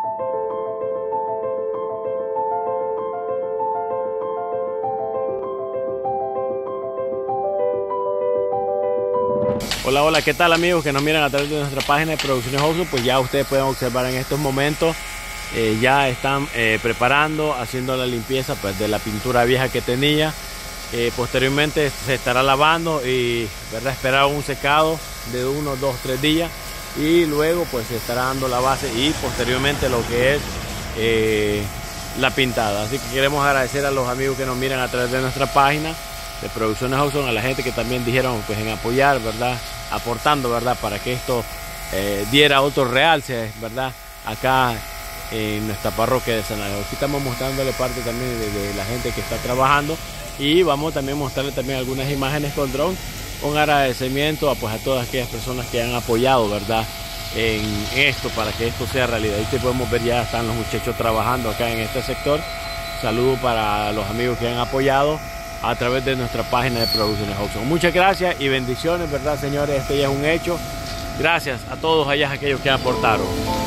Hola, hola, ¿qué tal amigos que nos miran a través de nuestra página de Producciones Hobson? Pues ya ustedes pueden observar en estos momentos, ya están preparando, haciendo la limpieza pues, de la pintura vieja que tenía. Posteriormente se estará lavando y esperar un secado de 1, 2, 3 días y luego pues se estará dando la base y posteriormente lo que es la pintada. Así que queremos agradecer a los amigos que nos miran a través de nuestra página de Producciones Hobson, a la gente que también dijeron pues en apoyar, ¿verdad? Aportando, ¿verdad? Para que esto diera otro realce, ¿verdad? Acá en nuestra parroquia de San Alejo. Aquí estamos mostrándole parte también de la gente que está trabajando y vamos también a mostrarle también algunas imágenes con dron, con agradecimiento pues, a todas aquellas personas que han apoyado, ¿verdad? En esto, para que esto sea realidad. Ahí te podemos ver, ya están los muchachos trabajando acá en este sector. Saludos para los amigos que han apoyado a través de nuestra página de Producciones Hobson. Muchas gracias y bendiciones, ¿verdad, señores? Este ya es un hecho. Gracias a todos allá aquellos que aportaron.